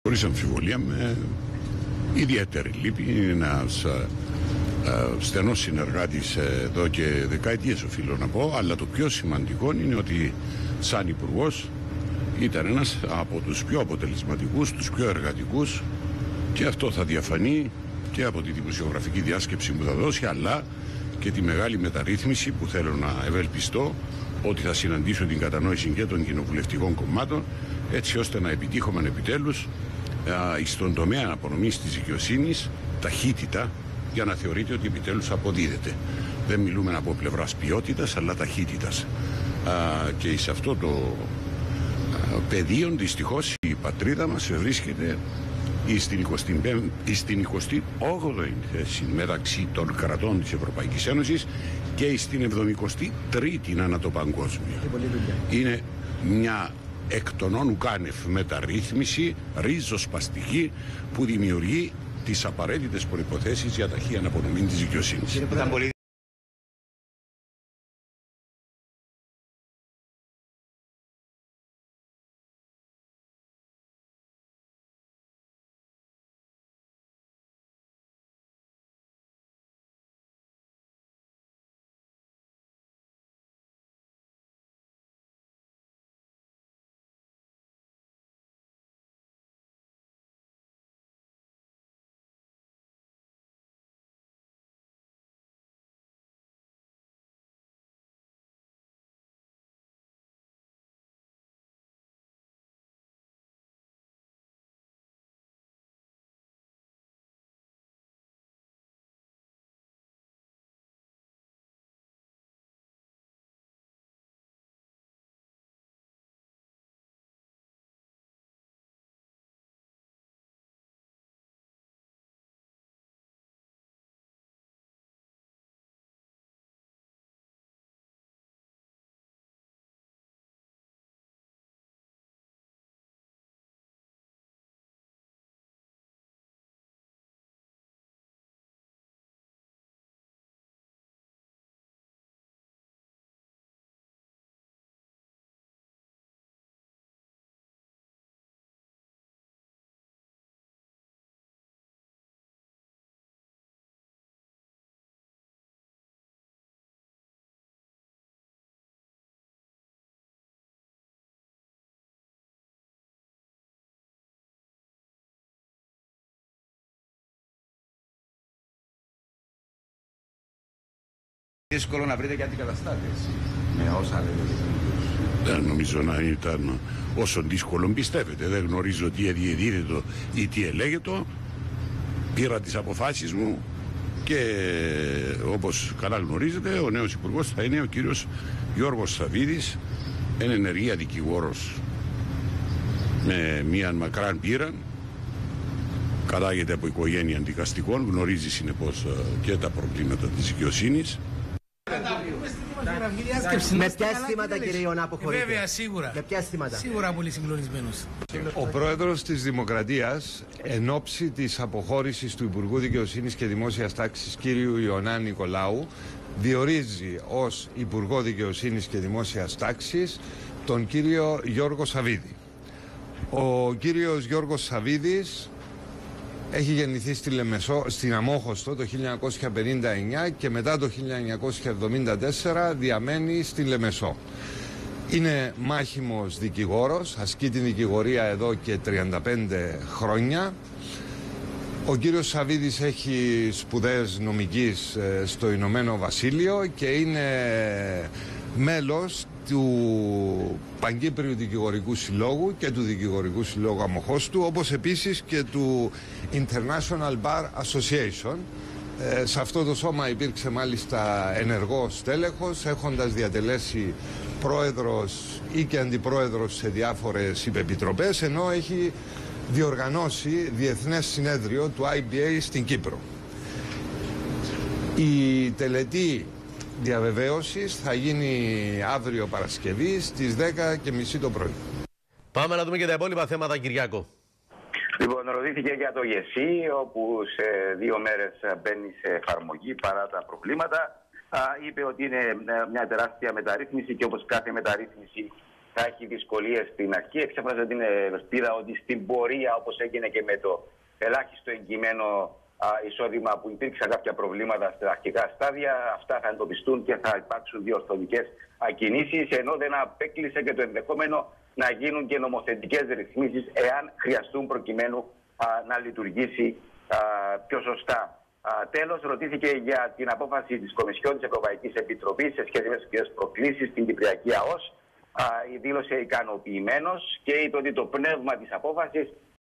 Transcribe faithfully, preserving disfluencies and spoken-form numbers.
Χωρίς αμφιβολία, με ιδιαίτερη λύπη. Είναι ένας α, α, στενός συνεργάτης εδώ και δεκαετίες, οφείλω να πω, αλλά το πιο σημαντικό είναι ότι σαν υπουργός ήταν ένας από τους πιο αποτελεσματικούς, τους πιο εργατικούς, και αυτό θα διαφανεί και από τη δημοσιογραφική διάσκεψη που θα δώσει, αλλά και τη μεγάλη μεταρρύθμιση που θέλω να ευελπιστώ ότι θα συναντήσω την κατανόηση και των κοινοβουλευτικών κομμάτων, έτσι ώστε να επιτύχουμε επιτέλους α, στον τομέα απονομής της δικαιοσύνης ταχύτητα, για να θεωρείται ότι επιτέλους αποδίδεται. Δεν μιλούμε από πλευράς ποιότητας, αλλά ταχύτητας. Α, και σε αυτό το α, πεδίο δυστυχώς η πατρίδα μας βρίσκεται στην εικοστή όγδοη θέση μεταξύ των κρατών της Ευρωπαϊκής Ένωσης και στην εβδομηκοστή τρίτη ανά το παγκόσμιο. Είναι μια εκ των όνου κάνευ μεταρρύθμιση ριζοσπαστική που δημιουργεί τις απαραίτητες προϋποθέσεις για ταχεία αναπονομή της δικαιοσύνης. Δύσκολο να βρείτε και αντικαταστάτες με όσα λέτε. Δεν νομίζω να ήταν όσο δύσκολο πιστεύετε. Δεν γνωρίζω τι διεδίδεται ή τι ελέγεται. Πήρα τις αποφάσεις μου και όπως καλά γνωρίζετε, ο νέος υπουργός θα είναι ο κύριος Γιώργος Σαββίδης, είναι ενεργεία δικηγόρος με μια μακράν πείρα, κατάγεται από οικογένεια δικαστικών, γνωρίζει συνεπώς και τα προβλήματα της δικαιοσύνης. Με ποια αισθήματα, κύριε Ιωνά, αποχωρείτε? Βέβαια, σίγουρα. Με ποια αισθήματα? Σίγουρα πολύ συγκλονισμένος. Ο πρόεδρος της Δημοκρατίας, εν ώψη της αποχώρησης του Υπουργού Δικαιοσύνης και Δημόσιας Τάξης, κύριου Ιωνά Νικολάου, διορίζει ως Υπουργό Δικαιοσύνης και Δημόσιας Τάξης τον κύριο Γιώργο Σαββίδη. Ο κύριος Γιώργος Σαββίδης έχει γεννηθεί στη Λεμεσό, στην Αμόχωστο το χίλια εννιακόσια πενήντα εννιά και μετά το χίλια εννιακόσια εβδομήντα τέσσερα διαμένει στη Λεμεσό. Είναι μάχημος δικηγόρος, ασκεί την δικηγορία εδώ και τριάντα πέντε χρόνια. Ο κύριος Σαββίδης έχει σπουδές νομικής στο Ηνωμένο Βασίλειο και είναι μέλος του Παγκύπριου Δικηγορικού Συλλόγου και του Δικηγορικού Συλλόγου Αμοχώστου, όπως επίσης και του International Bar Association. Ε, σε αυτό το σώμα υπήρξε μάλιστα ενεργός τέλεχος, έχοντας διατελέσει πρόεδρος ή και αντιπρόεδρος σε διάφορες υπεπιτροπές, ενώ έχει διοργανώσει διεθνές συνέδριο του άι μπι έι στην Κύπρο. Η τελετή διαβεβαίωσης θα γίνει αύριο Παρασκευή στις δέκα και μισή το πρωί. Πάμε να δούμε και τα υπόλοιπα θέματα, Κυριάκο. Λοιπόν, ρωτήθηκε για το ΓΕΣΥ, όπου σε δύο μέρες μπαίνει σε εφαρμογή παρά τα προβλήματα. Α, είπε ότι είναι μια τεράστια μεταρρύθμιση και όπως κάθε μεταρρύθμιση θα έχει δυσκολίες στην αρχή. Εξέφραζε την ελπίδα ότι στην πορεία, όπως έγινε και με το ελάχιστο εγγυημένο α, εισόδημα που υπήρξαν κάποια προβλήματα στα αρχικά στάδια, αυτά θα εντοπιστούν και θα υπάρξουν διορθωτικές κινήσεις, ενώ δεν απέκλεισε και το ενδεχόμενο να γίνουν και νομοθετικές ρυθμίσεις εάν χρειαστούν προκειμένου α, να λειτουργήσει α, πιο σωστά. Α, τέλος, ρωτήθηκε για την απόφαση της Κομισιόν της Ευρωπαϊκής Επιτροπής σε σχέση με τις προκλήσεις στην Κυπριακή ΑΟΣ. Α, δήλωσε ικανοποιημένος και είπε ότι το πνεύμα της απόφασης